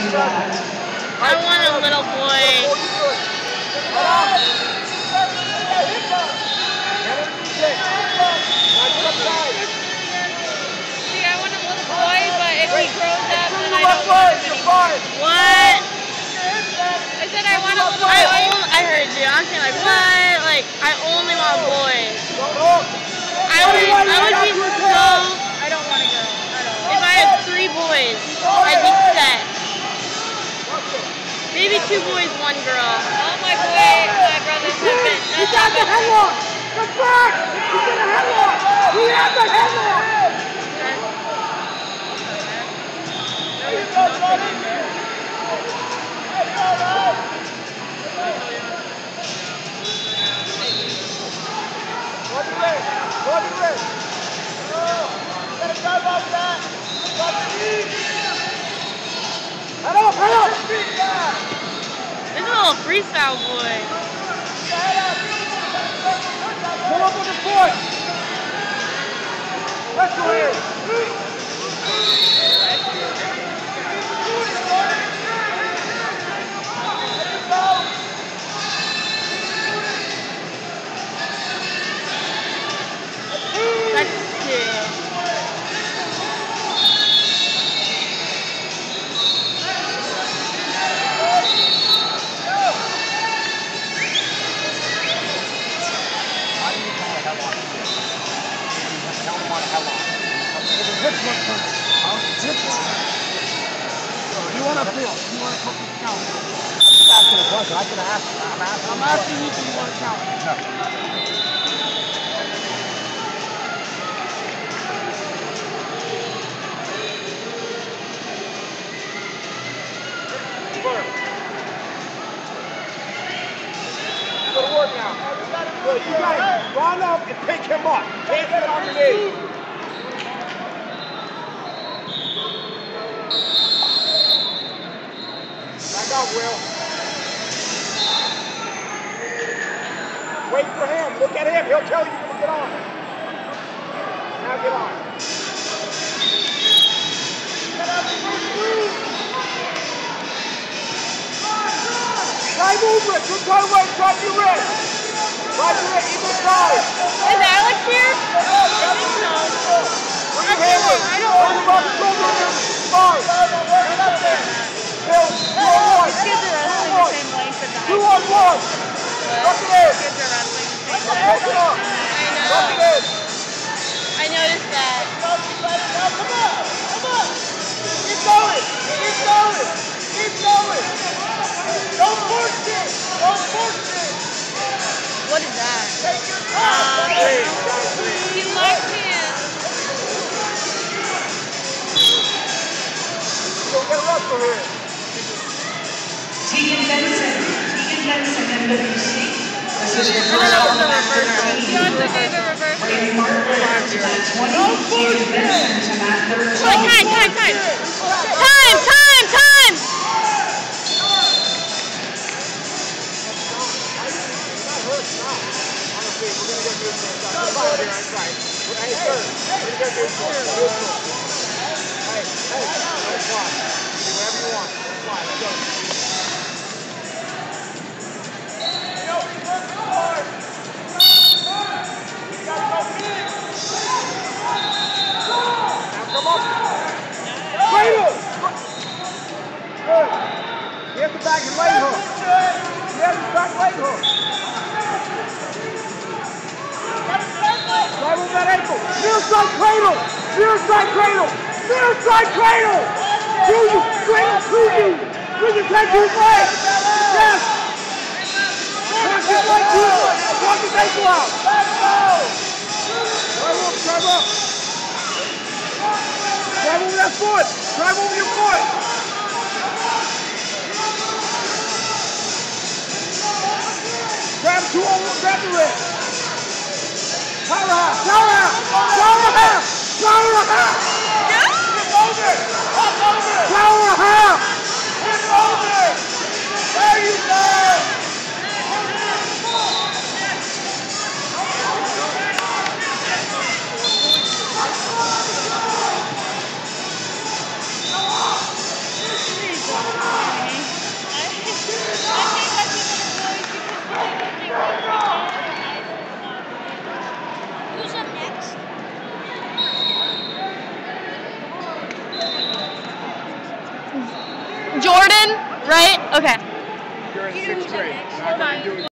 I want a little boy. See, I want a little boy, but if he grows up, then I don't want him anymore. What? I said I want a little boy. I heard you. I'm saying like, what? Like, I only want boys. I would be so... I don't want a girl at all. If I had 3 boys, I'd be set. Maybe 2 boys, 1 girl. All my brothers have been... You got the headlock! Come back! You got the headlock! We have the headlock! There you go, Johnny! Let's go, Rod! Body red! Body red! Gotta drive off that! Head up! Head up! This is a little freestyle boy. Pull up on the foot! Let's go here! That's cute. You want to feel? You want to count? I'm asking you if you want to count. No. Go to work now. Good, you got it. Run up and pick him up. Can't get on your knees. Back up, Will. Wait for him. Look at him. He'll tell you when to get on. Now get on. Try movement. Good try away. Try your wrist. Try your wrist. Even side. Is Alex here? I think so. Put your hand in. I don't want to. Fine. Bill, 2 on 1. These kids are wrestling the same length as I 2 on 1. Look it in. Kids are wrestling the same Look length. it up. I Look it know. in. I noticed that. Come on. Come on. Keep going. Keep going. Keep going. Don't push it. Don't push it. What is that? Take your time. He locked me in. Go get a wrestler here. Tegan Benson, NWC. This is your And then first that was the one after reversal. He also did the reversal. Brady Martin to mat 20. Tegan Benson to mat 13. Time! Honestly, we're going to go do it. Come on, here, that's right. Hey, sir. We're going to go do it. Hey, let it fly. Do whatever you want. Let it fly. Let's go. Now come up. Cradle! Good. Here's the back and leg hook. Here's the back leg hook. Right with that ankle. Near side cradle. Near side cradle. Near side cradle. To you. Cradle to you. Bring your head to his leg. Yes. Walk his leg to his leg. Walk his ankle out. Drive up. Drive up. Drive over that foot. Drive over your foot. Grab 2 on 1. Grab the wrist. Powerhouse! Powerhouse! Powerhouse! Powerhouse! Get over! Walk over! Powerhouse! Get over! There you go! Jordan, right? Okay. You're in 6th grade. Hold on.